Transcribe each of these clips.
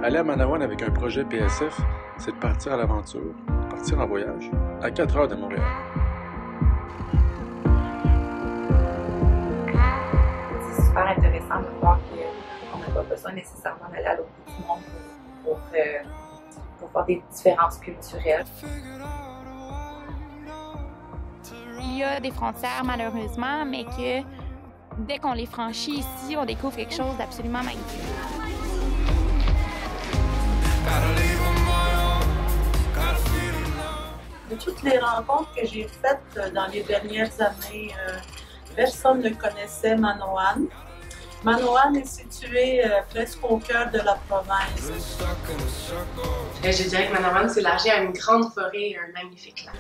Aller à Manawan avec un projet PSF, c'est de partir à l'aventure, partir en voyage, à 4 heures de Montréal. C'est super intéressant de voir qu'on n'a pas besoin nécessairement d'aller à l'autre bout du monde pour voir des différences culturelles. Il y a des frontières malheureusement, mais que dès qu'on les franchit ici, on découvre quelque chose d'absolument magnifique. De toutes les rencontres que j'ai faites dans les dernières années, personne ne connaissait Manawan. Manawan est situé presque au cœur de la province. Je dirais que Manawan s'élargit à une grande forêt et un magnifique lac.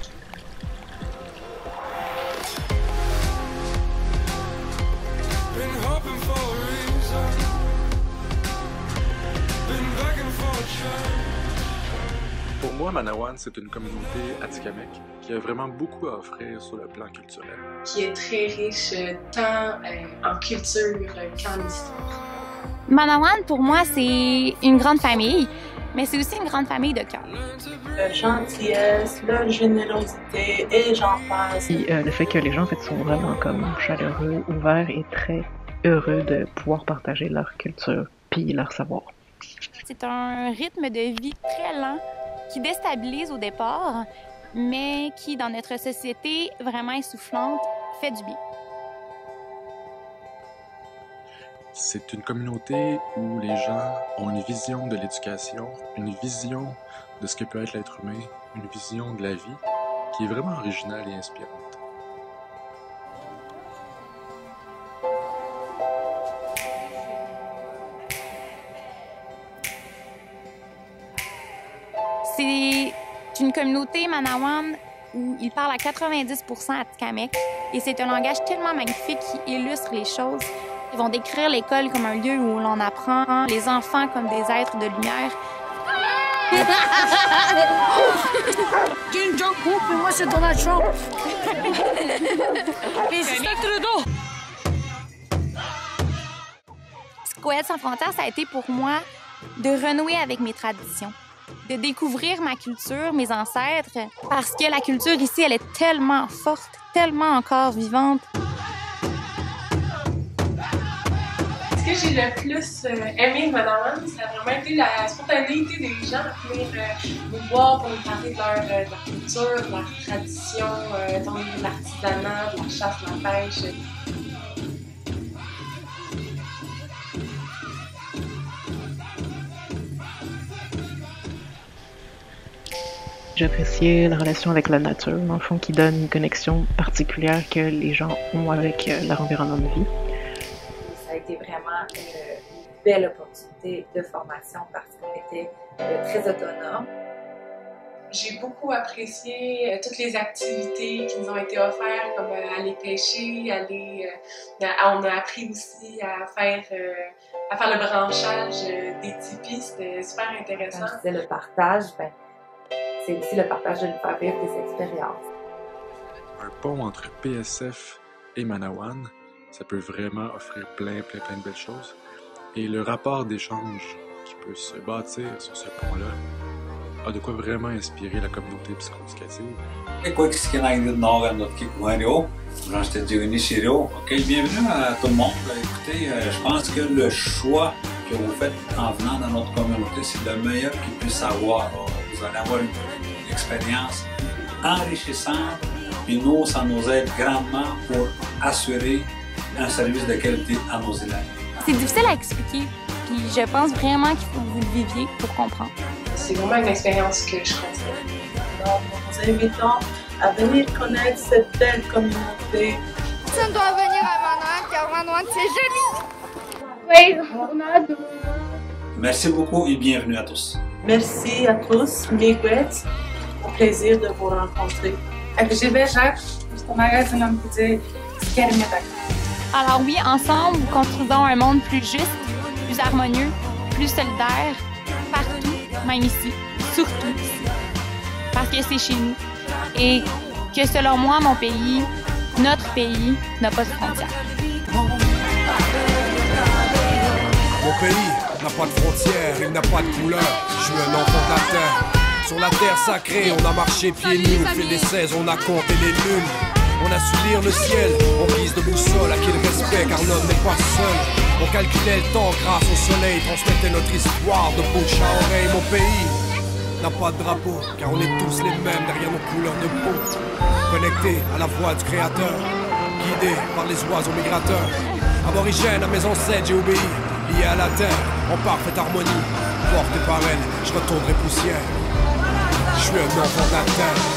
Pour moi, Manawan, c'est une communauté atikamekw qui a vraiment beaucoup à offrir sur le plan culturel. Qui est très riche tant en culture qu'en histoire. Manawan, pour moi, c'est une grande famille, mais c'est aussi une grande famille de cœur. La gentillesse, la générosité et j'en passe. Et le fait que les gens en fait, sont vraiment comme chaleureux, ouverts et très heureux de pouvoir partager leur culture puis leur savoir. C'est un rythme de vie très lent qui déstabilise au départ, mais qui, dans notre société vraiment essoufflante, fait du bien. C'est une communauté où les gens ont une vision de l'éducation, une vision de ce que peut être l'être humain, une vision de la vie qui est vraiment originale et inspirante. C'est une communauté Manawan où ils parlent à 90% atikamekw et c'est un langage tellement magnifique qui illustre les choses. Ils vont décrire l'école comme un lieu où l'on apprend, les enfants comme des êtres de lumière. Kim Jong-un, mais moi c'est Donald Trump. Et c'est Trudeau. Scouade sans frontières, ça a été pour moi de renouer avec mes traditions, de découvrir ma culture, mes ancêtres, parce que la culture ici, elle est tellement forte, tellement encore vivante. Ce que j'ai le plus aimé de Manawan, ça a vraiment été la spontanéité des gens à venir nous voir pour nous parler de leur culture, de leur tradition, de l'artisanat, de la chasse, de la pêche. J'appréciais la relation avec la nature, dans le fond, qui donne une connexion particulière que les gens ont avec leur environnement de vie. Ça a été vraiment une belle opportunité de formation parce qu'on était très autonomes. J'ai beaucoup apprécié toutes les activités qui nous ont été offertes, comme aller pêcher, on a appris aussi à faire le branchage des tipis, c'était super intéressant. Quand je disais le partage, c'est aussi le partage de nous faire vivre des expériences. Un pont entre PSF et Manawan, ça peut vraiment offrir plein de belles choses. Et le rapport d'échange qui peut se bâtir sur ce pont-là a de quoi vraiment inspirer la communauté psychoéducative. Bienvenue à tout le monde. Écoutez, je pense que le choix que vous faites en venant dans notre communauté, c'est le meilleur qu'ils puissent avoir. Vous allez avoir une expérience enrichissante et nous, ça nous aide grandement pour assurer un service de qualité à nos élèves. C'est difficile à expliquer, puis je pense vraiment qu'il faut que vous le viviez pour comprendre. C'est vraiment une expérience que je conseille. Alors, nous vous invitons à venir connaître cette belle communauté. On doit venir à Manawan, car Manawan c'est joli. Oui, on a hâte de vous voir. Merci beaucoup et bienvenue à tous. Merci à tous, miigwech. Au plaisir de vous rencontrer. Alors oui, ensemble, construisons un monde plus juste, plus harmonieux, plus solidaire, partout, même ici, surtout ici. Parce que c'est chez nous. Et que selon moi, mon pays, notre pays, n'a pas de frontières. Mon pays, n'a pas de frontières, il n'a pas de couleur. Je suis un enfant de la terre. Sur la terre sacrée, on a marché pieds nus. Au fil des 16, on a compté les lunes. On a su lire le ciel, en guise de boussole, à qui le respect, car l'homme n'est pas seul. On calculait le temps grâce au soleil, transmettait notre histoire de bouche à oreille. Mon pays n'a pas de drapeau, car on est tous les mêmes derrière nos couleurs de peau. Connectés à la voix du créateur, guidés par les oiseaux migrateurs. Aborigène à mes ancêtres, j'ai obéi, lié à la terre, en parfaite harmonie. Porté par elle, je retournerai poussière. Je suis un enfant de la terre.